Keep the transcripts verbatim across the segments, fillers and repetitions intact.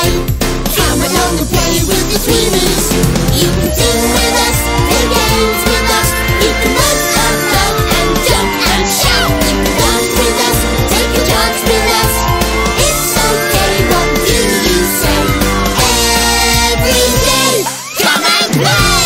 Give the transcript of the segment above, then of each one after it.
day. Come along and play with the Tweenies. You can sing with us, play games with us. You can run and run and jump and shout. You can dance with us, take a chance with us. It's okay, what do you say? Every day, come and play!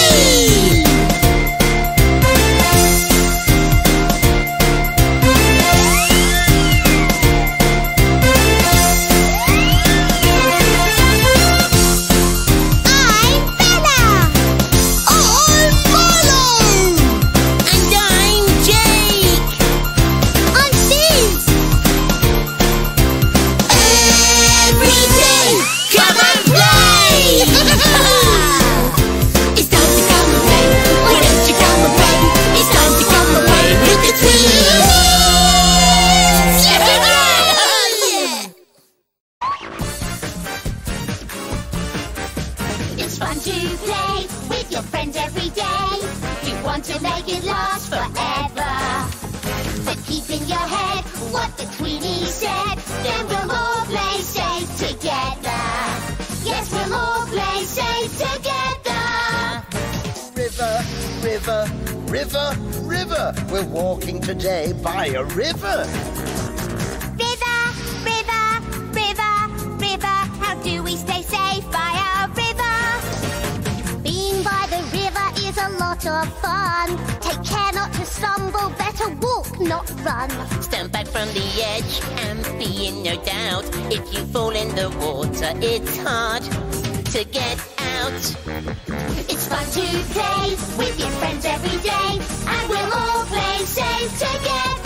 It's fun to play with your friends every day. You want to make it last forever. But keep in your head what the Tweenies said. Then we'll all play safe together. Yes, we'll all play safe together. River, river, river, river. We're walking today by a river. River, river, river, river. How do we stay safe by a river? Being by the river is a lot of fun. Take care not to stumble, better walk, not run. Stand back from the edge and be in no doubt. If you fall in the water, it's hard to get out. It's fun to play with your friends every day, and we'll all play safe together.